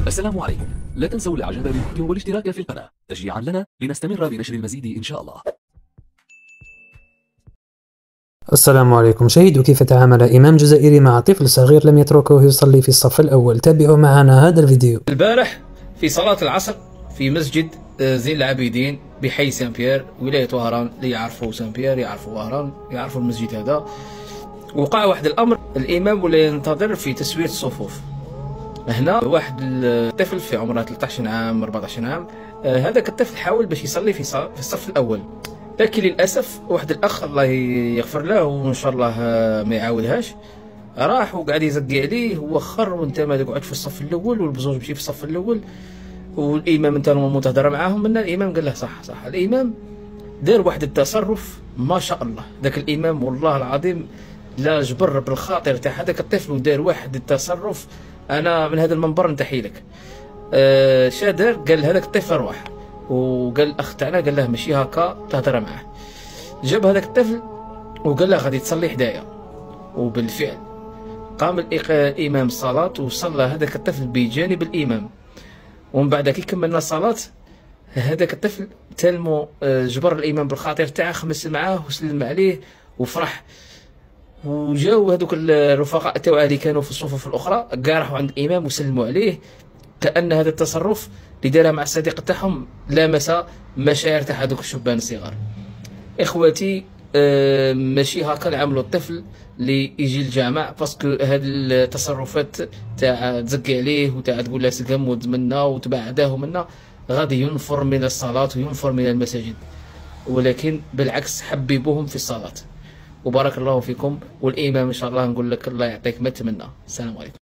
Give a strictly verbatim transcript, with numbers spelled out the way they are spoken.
السلام عليكم. لا تنسوا الاعجاب بالفيديو والاشتراك في القناة تشجيعا لنا لنستمر بنشر المزيد ان شاء الله. السلام عليكم. شاهدوا كيف تعامل إمام جزائري مع طفل صغير لم يتركه يصلي في الصف الأول. تابعوا معنا هذا الفيديو. البارح في صلاة العصر في مسجد زين العابدين بحي سان بيير ولاية وهران، اللي يعرفوا سان بيير يعرفوا وهران يعرفوا المسجد هذا. وقع واحد الأمر، الإمام ولا ينتظر في تسوية الصفوف. هنا واحد الطفل في عمره ثلاثة عشر عام أربعة عشر عام، هذاك الطفل حاول باش يصلي في في الصف الأول، لكن للأسف واحد الأخ الله يغفر له وإن شاء الله ما يعاودهاش، راح وقعد يزقي عليه، هو خر وانت ما تقعد في الصف الأول والبزوج مشي في الصف الأول، والإمام انت متهضر معاهم. من الإمام قال له صح صح. الإمام دار واحد التصرف ما شاء الله، ذاك الإمام والله العظيم لا جبر بالخاطر تاع هذاك الطفل، ودار واحد التصرف أنا من هذا المنبر نتحي لك. أه شادر قال هذاك الطفل روح، وقال الاخ تاعنا قال له ماشي هكا تهضر معاه. جاب هذاك الطفل وقال له غادي تصلي حدايا، وبالفعل قام الامام الصلاه وصلى هذاك الطفل بجانب الامام. ومن بعد كي كملنا الصلاه هذاك الطفل تلمو جبر الامام بالخاطر تاعه، خمس معاه وسلم عليه وفرح. وجاو هذوك الرفقاء تاعو اللي كانوا في الصفوف الاخرى كاع راحوا عند الامام وسلموا عليه، كأن هذا التصرف اللي دارها مع الصديق تاعهم لامس مشاعر تاع هذوك الشبان الصغار. اخواتي آه ماشي هكا نعاملوا الطفل اللي يجي الجامع، باسكو هاد التصرفات تاع تزكي عليه وتاع تقول له سقمود منا وتبعده منا غادي ينفر من الصلاة وينفر من المساجد، ولكن بالعكس حببوهم في الصلاة. وبارك الله فيكم، والإمام إن شاء الله نقول لك الله يعطيك ما تمنى. السلام عليكم.